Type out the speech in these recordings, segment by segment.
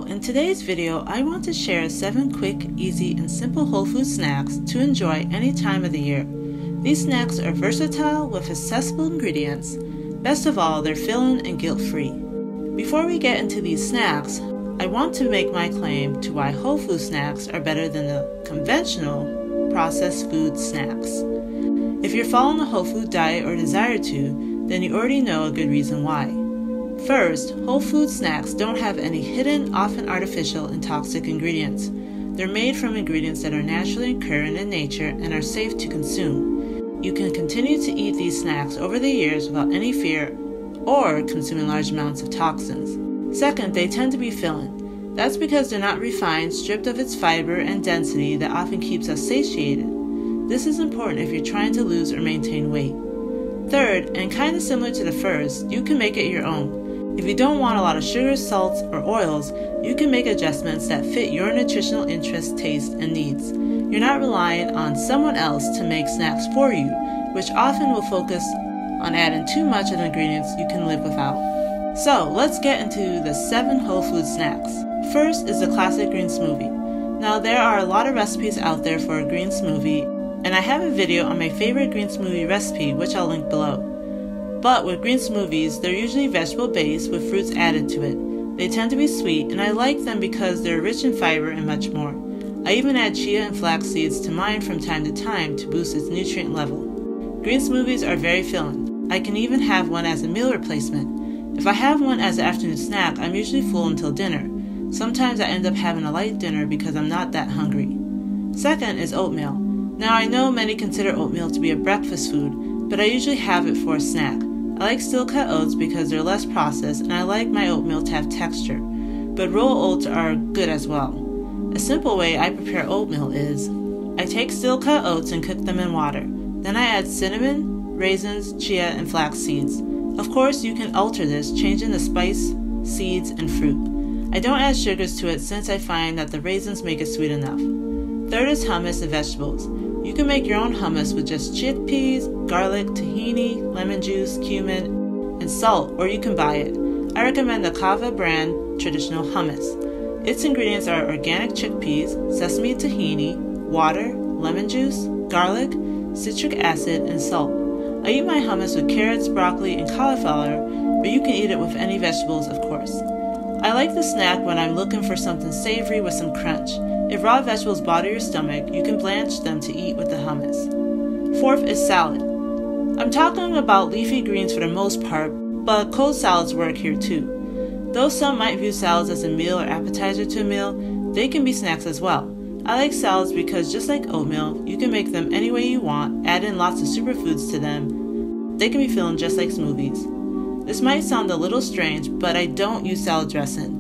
in today's video, I want to share 7 quick, easy, and simple whole food snacks to enjoy any time of the year. These snacks are versatile with accessible ingredients. Best of all, they're filling and guilt-free. Before we get into these snacks, I want to make my claim to why whole food snacks are better than the conventional processed food snacks. If you're following a whole food diet or desire to, then you already know a good reason why. First, whole food snacks don't have any hidden, often artificial and toxic ingredients. They're made from ingredients that are naturally occurring in nature and are safe to consume. You can continue to eat these snacks over the years without any fear or consuming large amounts of toxins. Second, they tend to be filling. That's because they're not refined, stripped of its fiber and density that often keeps us satiated. This is important if you're trying to lose or maintain weight. Third, and kind of similar to the first, you can make it your own. If you don't want a lot of sugars, salts, or oils, you can make adjustments that fit your nutritional interests, tastes, and needs. You're not relying on someone else to make snacks for you, which often will focus on adding too much of the ingredients you can live without. So, let's get into the 7 whole food snacks. First is the classic green smoothie. Now, there are a lot of recipes out there for a green smoothie, and I have a video on my favorite green smoothie recipe, which I'll link below. But with green smoothies, they're usually vegetable-based with fruits added to it. They tend to be sweet, and I like them because they're rich in fiber and much more. I even add chia and flax seeds to mine from time to time to boost its nutrient level. Green smoothies are very filling. I can even have one as a meal replacement. If I have one as an afternoon snack, I'm usually full until dinner. Sometimes I end up having a light dinner because I'm not that hungry. Second is oatmeal. Now I know many consider oatmeal to be a breakfast food, but I usually have it for a snack. I like steel-cut oats because they're less processed, and I like my oatmeal to have texture, but roll oats are good as well. A simple way I prepare oatmeal is, I take steel-cut oats and cook them in water. Then I add cinnamon, raisins, chia, and flax seeds. Of course, you can alter this, changing the spice, seeds, and fruit. I don't add sugars to it since I find that the raisins make it sweet enough. Third is hummus and vegetables. You can make your own hummus with just chickpeas, garlic, tahini, lemon juice, cumin, and salt, or you can buy it. I recommend the Kava brand traditional hummus. Its ingredients are organic chickpeas, sesame tahini, water, lemon juice, garlic, citric acid, and salt. I eat my hummus with carrots, broccoli, and cauliflower, but you can eat it with any vegetables, of course. I like the snack when I'm looking for something savory with some crunch. If raw vegetables bother your stomach, you can blanch them to eat with the hummus. Fourth is salad. I'm talking about leafy greens for the most part, but cold salads work here too. Though some might view salads as a meal or appetizer to a meal, they can be snacks as well. I like salads because just like oatmeal, you can make them any way you want, add in lots of superfoods to them. They can be filling just like smoothies. This might sound a little strange, but I don't use salad dressing.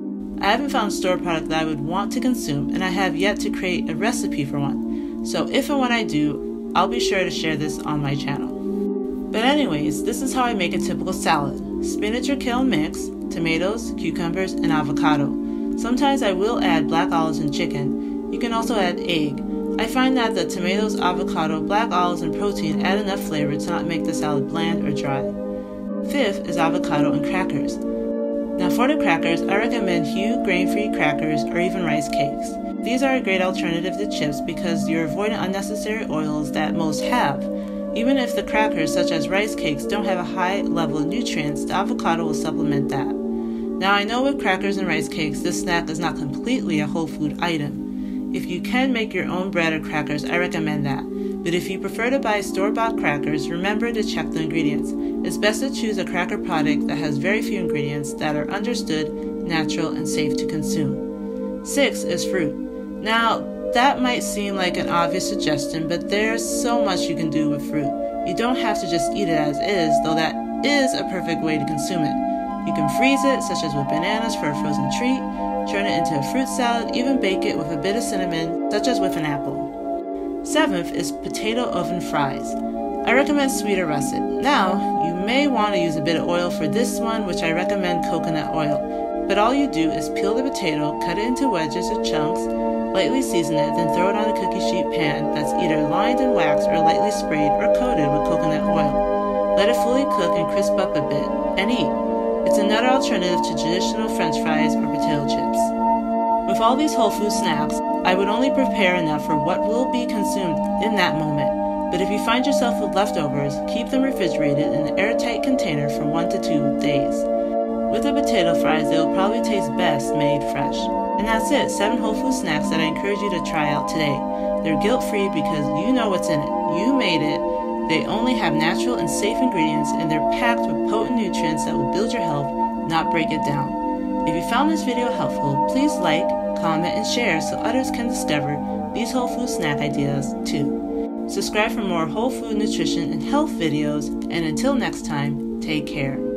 I haven't found a store product that I would want to consume, and I have yet to create a recipe for one. So if and when I do, I'll be sure to share this on my channel. But anyways, this is how I make a typical salad. Spinach or kale mix, tomatoes, cucumbers, and avocado. Sometimes I will add black olives and chicken. You can also add egg. I find that the tomatoes, avocado, black olives, and protein add enough flavor to not make the salad bland or dry. Fifth is avocado and crackers. Now for the crackers, I recommend Hu grain-free crackers or even rice cakes. These are a great alternative to chips because you're avoiding unnecessary oils that most have. Even if the crackers, such as rice cakes, don't have a high level of nutrients, the avocado will supplement that. Now I know with crackers and rice cakes, this snack is not completely a whole food item. If you can make your own bread or crackers, I recommend that. But if you prefer to buy store-bought crackers, remember to check the ingredients. It's best to choose a cracker product that has very few ingredients that are understood, natural, and safe to consume. 6 is fruit. Now, that might seem like an obvious suggestion, but there's so much you can do with fruit. You don't have to just eat it as is, though that is a perfect way to consume it. You can freeze it, such as with bananas for a frozen treat, turn it into a fruit salad, even bake it with a bit of cinnamon, such as with an apple. 7th is potato oven fries. I recommend sweet or russet. Now, you may want to use a bit of oil for this one, which I recommend coconut oil. But all you do is peel the potato, cut it into wedges or chunks, lightly season it, then throw it on a cookie sheet pan that's either lined in wax or lightly sprayed or coated with coconut oil. Let it fully cook and crisp up a bit, and eat. It's another alternative to traditional French fries or potato chips. With all these whole food snacks, I would only prepare enough for what will be consumed in that moment. But if you find yourself with leftovers, keep them refrigerated in an airtight container for 1 to 2 days. With the potato fries, they will probably taste best made fresh. And that's it, 7 whole food snacks that I encourage you to try out today. They're guilt-free because you know what's in it. You made it. They only have natural and safe ingredients, and they're packed with potent nutrients that will build your health, not break it down. If you found this video helpful, please like, comment, and share so others can discover these whole food snack ideas too. Subscribe for more whole food nutrition and health videos, and until next time, take care.